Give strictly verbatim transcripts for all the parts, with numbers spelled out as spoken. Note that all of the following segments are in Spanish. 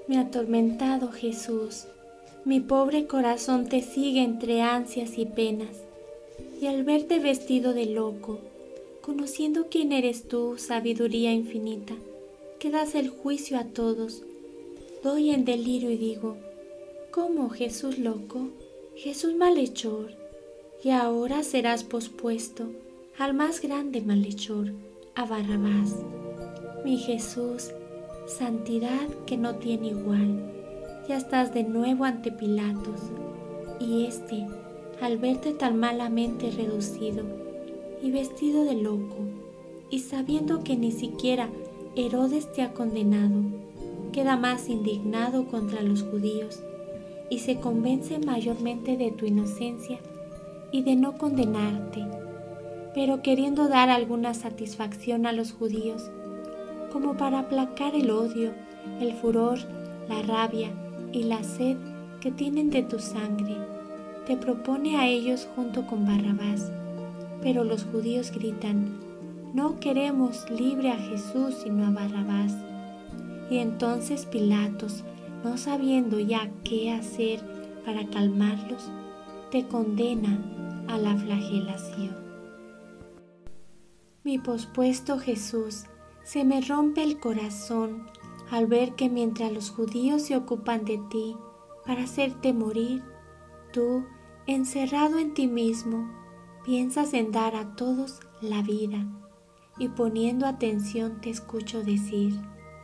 Mi atormentado Jesús, mi pobre corazón te sigue entre ansias y penas, y al verte vestido de loco, conociendo quién eres tú, sabiduría infinita, que das el juicio a todos, doy en delirio y digo, ¿cómo Jesús loco, Jesús malhechor? Y ahora serás pospuesto al más grande malhechor, a Barrabás. Mi Jesús, santidad que no tiene igual, ya estás de nuevo ante Pilatos, y éste, al verte tan malamente reducido y vestido de loco, y sabiendo que ni siquiera Herodes te ha condenado, queda más indignado contra los judíos, y se convence mayormente de tu inocencia y de no condenarte, pero queriendo dar alguna satisfacción a los judíos, como para aplacar el odio, el furor, la rabia y la sed que tienen de tu sangre, te propone a ellos junto con Barrabás. Pero los judíos gritan, no queremos libre a Jesús sino a Barrabás. Y entonces Pilatos, no sabiendo ya qué hacer para calmarlos, te condena a la flagelación. Mi pospuesto Jesús, se me rompe el corazón al ver que mientras los judíos se ocupan de ti para hacerte morir, tú, encerrado en ti mismo, piensas en dar a todos la vida, y poniendo atención te escucho decir,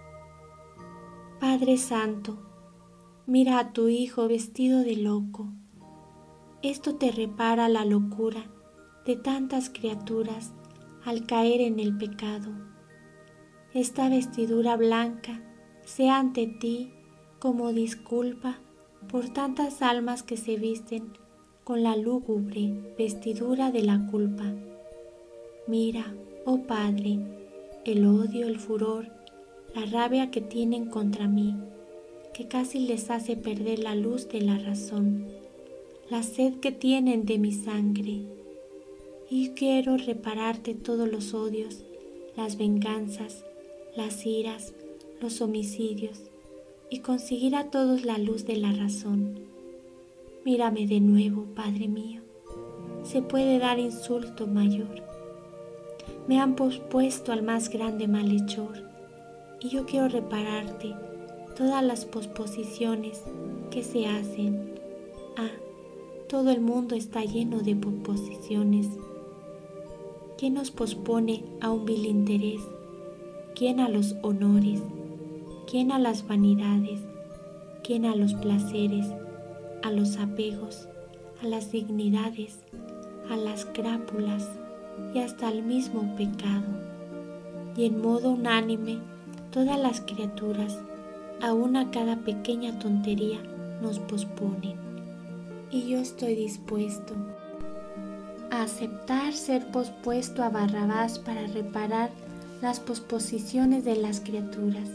Padre Santo, mira a tu Hijo vestido de loco. Esto te repara la locura de tantas criaturas al caer en el pecado. Esta vestidura blanca sea ante ti como disculpa por tantas almas que se visten con la lúgubre vestidura de la culpa. Mira, oh Padre, el odio, el furor, la rabia que tienen contra mí, que casi les hace perder la luz de la razón, la sed que tienen de mi sangre. Y quiero repararte todos los odios, las venganzas, las iras, los homicidios, y conseguir a todos la luz de la razón. Mírame de nuevo, Padre mío. ¿Se puede dar insulto mayor? Me han pospuesto al más grande malhechor, y yo quiero repararte todas las posposiciones que se hacen. Ah, todo el mundo está lleno de posposiciones. ¿Quién nos pospone a un vil interés? ¿Quién a los honores? ¿Quién a las vanidades? ¿Quién a los placeres? A los apegos, a las dignidades, a las crápulas y hasta al mismo pecado. Y en modo unánime, todas las criaturas, aun a cada pequeña tontería, nos posponen. Y yo estoy dispuesto a aceptar ser pospuesto a Barrabás para reparar las posposiciones de las criaturas.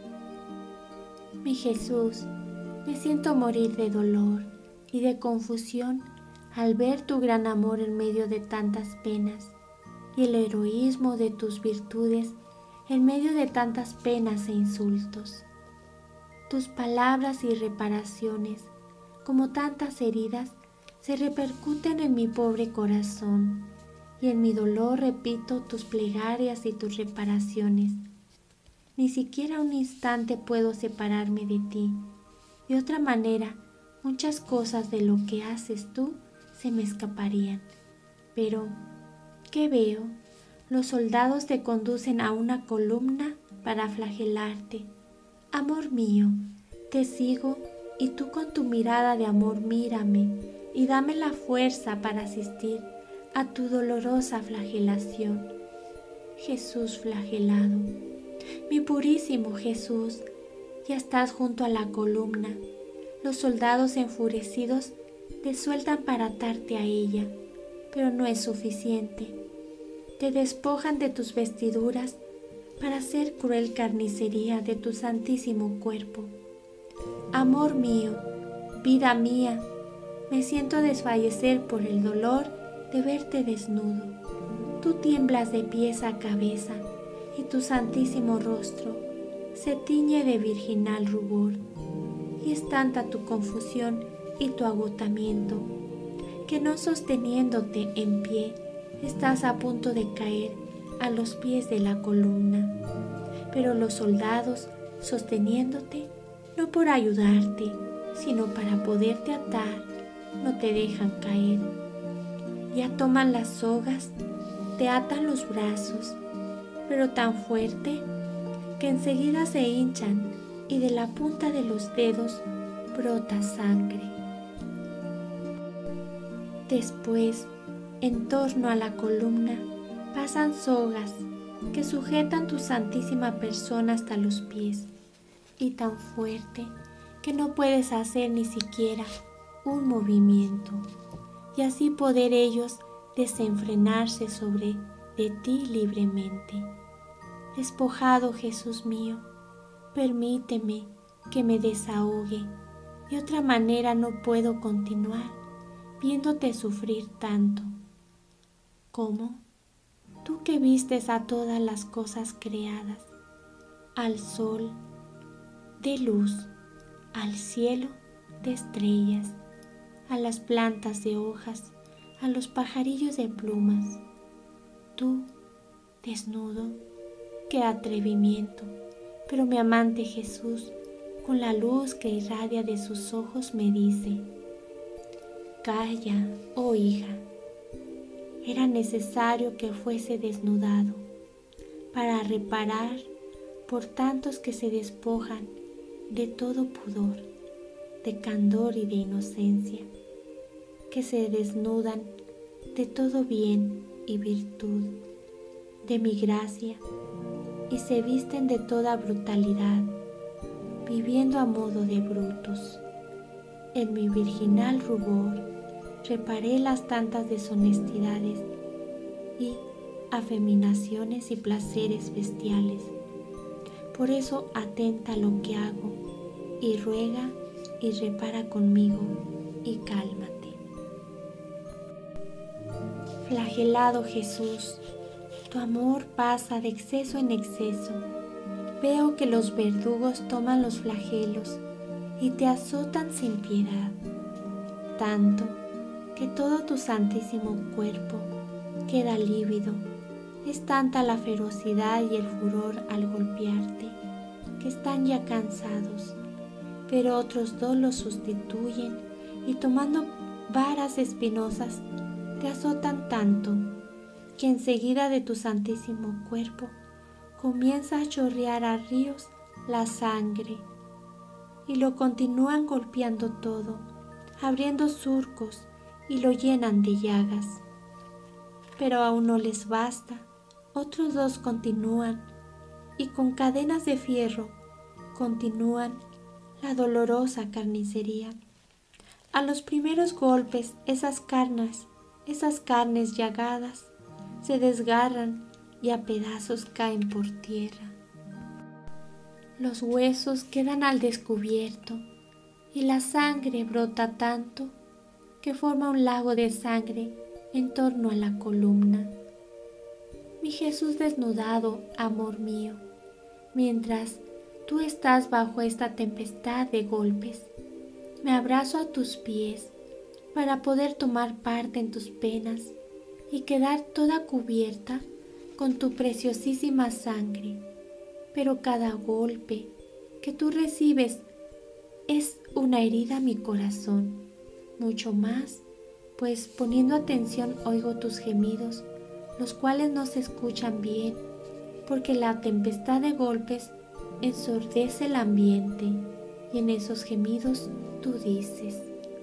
Mi Jesús, me siento morir de dolor y de confusión al ver tu gran amor en medio de tantas penas y el heroísmo de tus virtudes en medio de tantas penas e insultos. Tus palabras y reparaciones, como tantas heridas, se repercuten en mi pobre corazón, y en mi dolor repito tus plegarias y tus reparaciones. Ni siquiera un instante puedo separarme de ti. De otra manera, muchas cosas de lo que haces tú se me escaparían. Pero, ¿qué veo? Los soldados te conducen a una columna para flagelarte. Amor mío, te sigo y tú con tu mirada de amor mírame y dame la fuerza para asistir a tu dolorosa flagelación. Jesús flagelado, mi purísimo Jesús, ya estás junto a la columna. Los soldados enfurecidos te sueltan para atarte a ella, pero no es suficiente. Te despojan de tus vestiduras para hacer cruel carnicería de tu santísimo cuerpo. Amor mío, vida mía, me siento desfallecer por el dolor de verte desnudo. Tú tiemblas de pies a cabeza y tu santísimo rostro se tiñe de virginal rubor, y es tanta tu confusión y tu agotamiento, que no sosteniéndote en pie, estás a punto de caer a los pies de la columna. Pero los soldados, sosteniéndote, no por ayudarte, sino para poderte atar, no te dejan caer. Ya toman las sogas, te atan los brazos, pero tan fuerte que enseguida se hinchan y de la punta de los dedos brota sangre. Después, en torno a la columna, pasan sogas que sujetan tu santísima persona hasta los pies, y tan fuerte que no puedes hacer ni siquiera un movimiento, y así poder ellos desenfrenarse sobre de ti libremente. Despojado Jesús mío, permíteme que me desahogue, de otra manera no puedo continuar viéndote sufrir tanto. ¿Cómo? Tú que vistes a todas las cosas creadas, al sol de luz, al cielo de estrellas, a las plantas de hojas, a los pajarillos de plumas. Tú, desnudo, qué atrevimiento, pero mi amante Jesús, con la luz que irradia de sus ojos, me dice: calla, oh hija, era necesario que fuese desnudado para reparar por tantos que se despojan de todo pudor, de candor y de inocencia, que se desnudan de todo bien y virtud, de mi gracia, y se visten de toda brutalidad, viviendo a modo de brutos. En mi virginal rubor reparé las tantas deshonestidades y afeminaciones y placeres bestiales. Por eso atenta a lo que hago y ruega y repara conmigo y cálmate. Flagelado Jesús, tu amor pasa de exceso en exceso. Veo que los verdugos toman los flagelos y te azotan sin piedad, tanto que todo tu santísimo cuerpo queda lívido. Es tanta la ferocidad y el furor al golpearte, que están ya cansados, pero otros dos los sustituyen y tomando varas espinosas te azotan tanto que enseguida de tu santísimo cuerpo comienza a chorrear a ríos la sangre, y lo continúan golpeando todo, abriendo surcos y lo llenan de llagas. Pero aún no les basta, otros dos continúan y con cadenas de fierro continúan la dolorosa carnicería. A los primeros golpes esas carnes, esas carnes llagadas se desgarran y a pedazos caen por tierra. Los huesos quedan al descubierto y la sangre brota tanto que forma un lago de sangre en torno a la columna. Mi Jesús desnudado, amor mío, mientras tú estás bajo esta tempestad de golpes, me abrazo a tus pies para poder tomar parte en tus penas y quedar toda cubierta con tu preciosísima sangre. Pero cada golpe que tú recibes es una herida a mi corazón, mucho más, pues poniendo atención oigo tus gemidos, los cuales no se escuchan bien, porque la tempestad de golpes ensordece el ambiente, y en esos gemidos tú dices: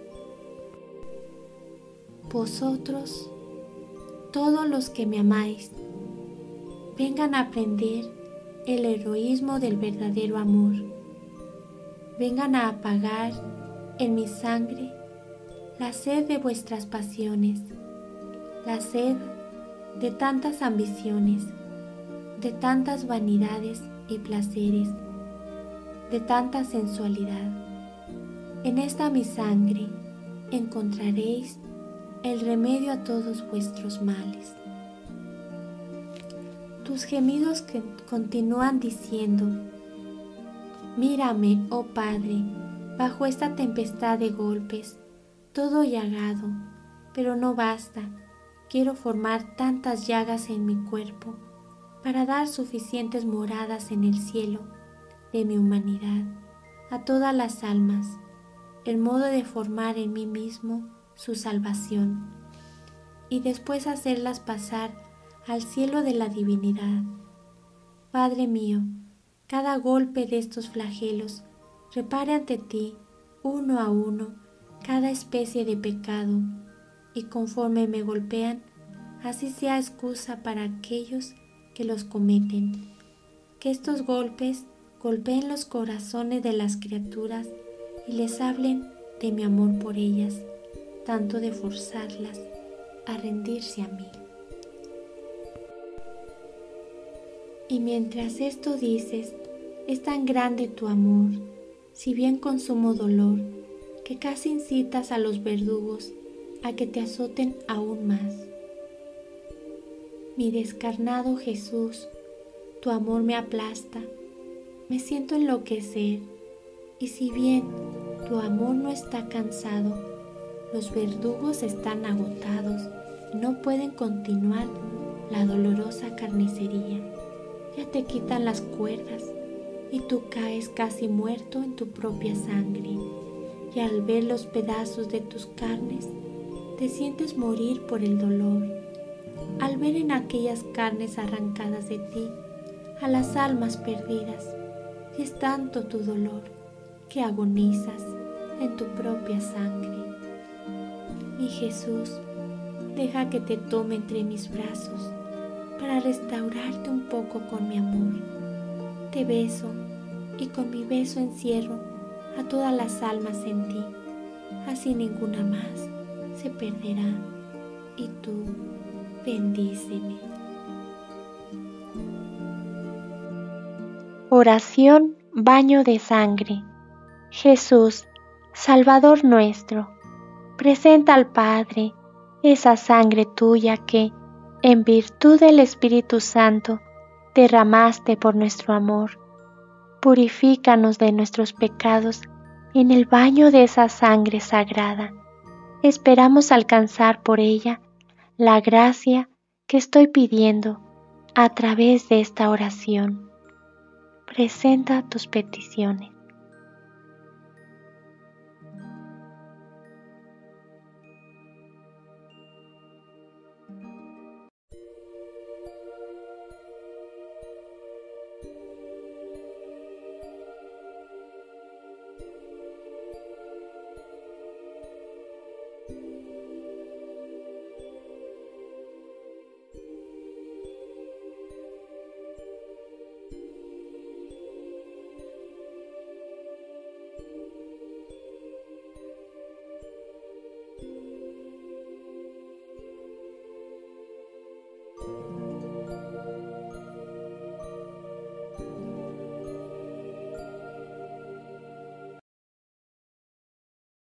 vosotros, todos los que me amáis, vengan a aprender el heroísmo del verdadero amor. Vengan a apagar en mi sangre la sed de vuestras pasiones, la sed de tantas ambiciones, de tantas vanidades y placeres, de tanta sensualidad. En esta mi sangre encontraréis el remedio a todos vuestros males. Tus gemidos que continúan diciendo: Mírame, oh Padre, bajo esta tempestad de golpes, todo llagado, pero no basta. Quiero formar tantas llagas en mi cuerpo para dar suficientes moradas en el cielo de mi humanidad a todas las almas, el modo de formar en mí mismo su salvación y después hacerlas pasar al cielo de la divinidad. Padre mío, cada golpe de estos flagelos repare ante ti, uno a uno, cada especie de pecado, y conforme me golpean, así sea excusa para aquellos que los cometen. Que estos golpes golpeen los corazones de las criaturas y les hablen de mi amor por ellas, tanto de forzarlas a rendirse a mí. Y mientras esto dices, es tan grande tu amor, si bien consumo dolor, que casi incitas a los verdugos a que te azoten aún más. Mi descarnado Jesús, tu amor me aplasta, me siento enloquecer, y si bien tu amor no está cansado, los verdugos están agotados y no pueden continuar la dolorosa carnicería. Ya te quitan las cuerdas y tú caes casi muerto en tu propia sangre, y al ver los pedazos de tus carnes, te sientes morir por el dolor. Al ver en aquellas carnes arrancadas de ti a las almas perdidas, y es tanto tu dolor que agonizas en tu propia sangre. Mi Jesús, deja que te tome entre mis brazos para restaurarte un poco con mi amor. Te beso y con mi beso encierro a todas las almas en ti, así ninguna más se perderá, y tú bendíceme. Oración Baño de Sangre. Jesús, Salvador nuestro, presenta al Padre esa sangre tuya que, en virtud del Espíritu Santo, derramaste por nuestro amor. Purifícanos de nuestros pecados en el baño de esa sangre sagrada. Esperamos alcanzar por ella la gracia que estoy pidiendo a través de esta oración. Presenta tus peticiones.